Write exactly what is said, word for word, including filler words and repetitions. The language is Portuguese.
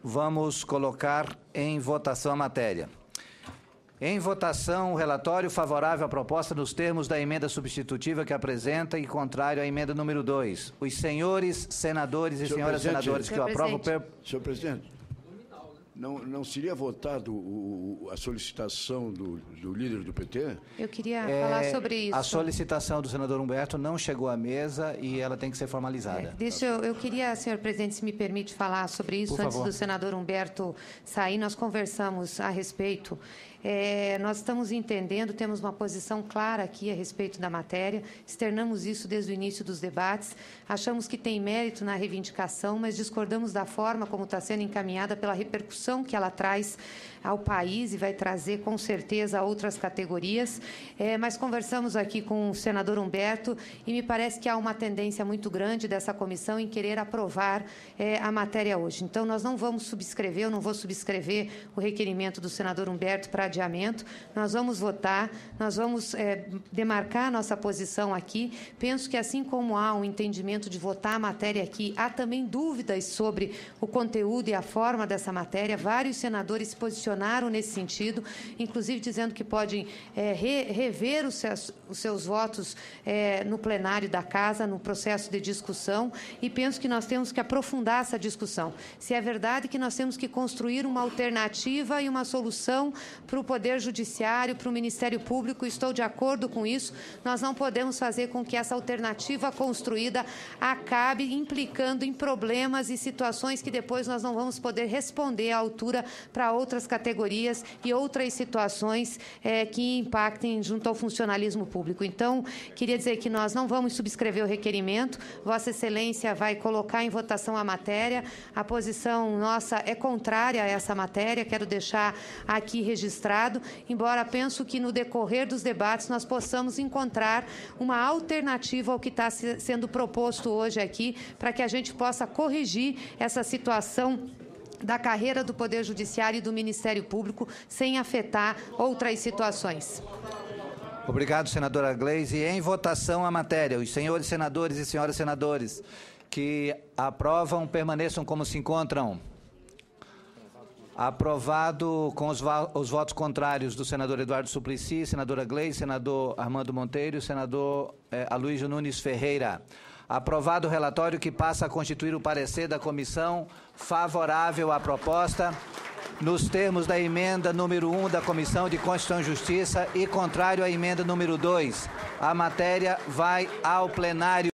vamos colocar em votação a matéria. Em votação, o relatório favorável à proposta nos termos da emenda substitutiva que apresenta e contrário à emenda número dois. Os senhores senadores e Senhor senhoras presidente, senadores que eu aprovo... Per... Senhor presidente, não, não seria votado o, o, a solicitação do, do líder do P T? Eu queria É, falar sobre isso. A solicitação do senador Humberto não chegou à mesa e ela tem que ser formalizada. É, deixa eu, eu queria, senhor presidente, se me permite falar sobre isso. Por Antes favor. do senador Humberto sair, nós conversamos a respeito. É, nós estamos entendendo, temos uma posição clara aqui a respeito da matéria, externamos isso desde o início dos debates, achamos que tem mérito na reivindicação, mas discordamos da forma como está sendo encaminhada pela repercussão que ela traz ao país e vai trazer, com certeza, a outras categorias. É, mas conversamos aqui com o senador Humberto e me parece que há uma tendência muito grande dessa comissão em querer aprovar é, a matéria hoje. Então, nós não vamos subscrever, eu não vou subscrever o requerimento do senador Humberto para adiamento. Nós vamos votar, nós vamos é, demarcar nossa posição aqui. Penso que, assim como há um entendimento de votar a matéria aqui, há também dúvidas sobre o conteúdo e a forma dessa matéria. Vários senadores se posicionaram nesse sentido, inclusive dizendo que podem é, re, rever os seus, os seus votos é, no plenário da Casa, no processo de discussão, e penso que nós temos que aprofundar essa discussão. Se é verdade que nós temos que construir uma alternativa e uma solução para o Poder Judiciário, para o Ministério Público, estou de acordo com isso, nós não podemos fazer com que essa alternativa construída acabe implicando em problemas e situações que depois nós não vamos poder responder à altura para outras categorias e outras situações é, que impactem junto ao funcionalismo público. Então, queria dizer que nós não vamos subscrever o requerimento, Vossa Excelência vai colocar em votação a matéria, a posição nossa é contrária a essa matéria, quero deixar aqui registrado, embora penso que no decorrer dos debates nós possamos encontrar uma alternativa ao que está sendo proposto hoje aqui, para que a gente possa corrigir essa situação da carreira do Poder Judiciário e do Ministério Público, sem afetar outras situações. Obrigado, senadora Gleisi. Em votação a matéria. Os senhores senadores e senhoras senadores que aprovam, permaneçam como se encontram. Aprovado com os, os votos contrários do senador Eduardo Suplicy, senadora Gleisi, senador Armando Monteiro e senador eh, Aloysio Nunes Ferreira. Aprovado o relatório que passa a constituir o parecer da comissão favorável à proposta nos termos da emenda número um da Comissão de Constituição e Justiça e contrário à emenda número dois. A matéria vai ao plenário.